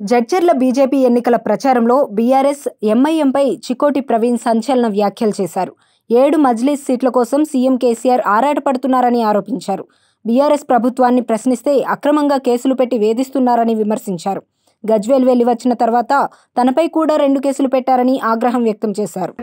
Jadcherla BJP ఎన్నికల ప్రచారంలో BRS ఎంఐఎంపై Chikoti Praveen సంచలన వ్యాఖ్యలు చేశారు. 7 మజ్లిస్ సీట్ల కోసం సీఎం కేసీఆర్ ఆరాటపడుతున్నారని ఆరోపించారు. బీఆర్ఎస్ ప్రభుత్వాన్ని ప్రశ్నిస్తే అక్రమంగా కేసులు పెట్టి వేధిస్తున్నారని విమర్శించారు. గజ్వేల్ వెళ్లి వచ్చిన తర్వాత తనపై కూడా 2 కేసులు పెట్టారని ఆగ్రహం వ్యక్తం చేశారు.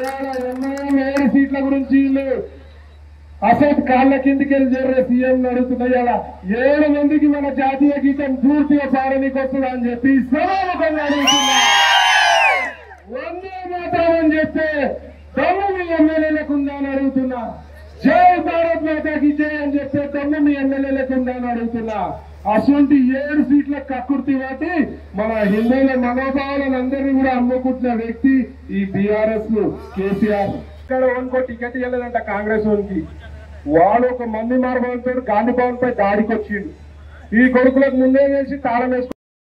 అసలు కాళ్ళ కిందికెళ్ళి జర్రే సీఎం అడుగుతున్నాయా 7 మందికి మన జాతీయ గీతం పూర్తిగా పాడనీకి వస్తుందా అని చెప్పి సమావేశంగా అడుగుతున్నా. వందే మాత్రం అని చెప్తే దమ్ము మీ ఎమ్మెల్యేలకు ఉందా అని అడుగుతున్నా. జై భారత్ మాతాకి జై అని చెప్తే దమ్ము మీ ఎమ్మెల్యేలకు ఉందా అని అడుగుతున్నా. అటువంటి 7 సీట్ల కక్కుర్తి వాటి మన హిందువుల మనోభావాలను అందరినీ కూడా అమ్ముకుంటున్న వ్యక్తి ఈ బీఆర్ఎస్ కేసీఆర్. ఇక్కడ ఓన్కో టికెట్ ఇవ్వలేదంట కాంగ్రెస్ ఓన్కి. వాడు ఒక మంది మార్గంతో గాంధీ భవన్ పై దాడికి వచ్చిండు. ఈ కొడుకులకు ముందే వేసి తాళం వేసుకు.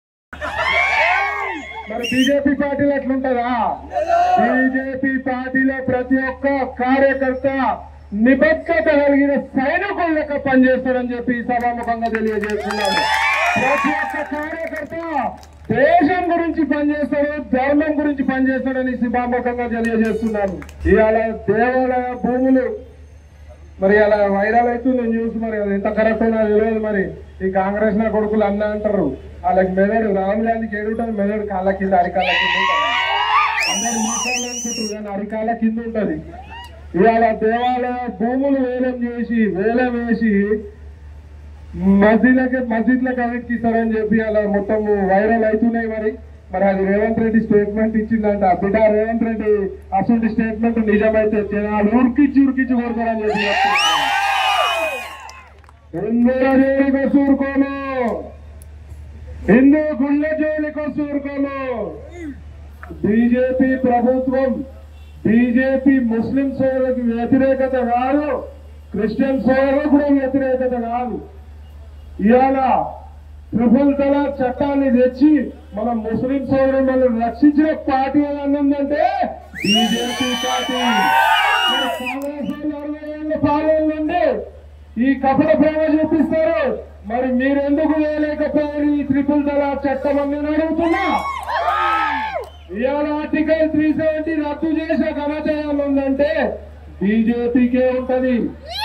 మరి బీజేపీ పార్టీలో ఎట్లుంటదా? బీజేపీ పార్టీలో ప్రతి ఒక్క కార్యకర్త నిబద్ధత కలిగిన సైనికుల లెక్క పనిచేస్తారని చెప్పి సభాముఖంగా తెలియజేస్తున్నాను. ప్రతి ఒక్క కార్యకర్త దేశం గురించి పనిచేస్తాడు, ధర్మం గురించి పనిచేస్తాడని సభాముఖంగా తెలియజేస్తున్నాను. ఇవాళ దేవాలయ భూములు మరి అలా వైరల్ అవుతుంది న్యూస్. మరి అది ఎంత కరెక్ట్ నాకు తెలియదు. మరి ఈ కాంగ్రెస్ నా కొడుకులు అన్న అంటారు. వాళ్ళకి మెదడు రాహుల్ గాంధీకి ఏడుంటారు, మెదడు కాళ్ళ కింద అరికాళ్ళ కింద ఉంటుంది. అందరు మాట్లాడాలనుకుంటారు కానీ అరికాళ్ళ కింద ఉంటుంది. ఇవాళ దేవాలయ భూములు వేలం వేసి మస్జిద్లకు అవిక్కిస్తారని చెప్పి అలా మొత్తం వైరల్ అవుతున్నాయి. మరి అది రేవంత్ రెడ్డి స్టేట్మెంట్ ఇచ్చిందంట. బిడ్డ రేవంత్ రెడ్డి అసలు స్టేట్మెంట్ నిజమైతే జనాలు ఉరికిచ్చి కొడతారని చెప్పి ఊరుకోను, హిందూ గుళ్ళ జోలికి ఊరుకోను. బీజేపీ ప్రభుత్వం బీజేపీ ముస్లిం సోదరులకు వ్యతిరేకత కాదు, క్రిస్టియన్ సోదరులకు కూడా వ్యతిరేకత కాదు. ఇవాళ ట్రిపుల్ తలాక్ చట్టాన్ని తెచ్చి మన ముస్లిం సోదరులను రక్షించిన పార్టీ ఏమన్నందంటే బీజేపీ పార్టీ. కాంగ్రెస్ 60 ఏళ్ల పాలన నుండి ఈ కపట ప్రేమ చూపిస్తారు. మరి మీరెందుకు వేయలేకపోయారు ఈ ట్రిపుల్ తలాక్ చట్టం అని నేను అడుగుతున్నా. ఇవాళ ఆర్టికల్ 370 రద్దు చేసే ఘనత ఉందంటే బీజేపీకే ఉంటది.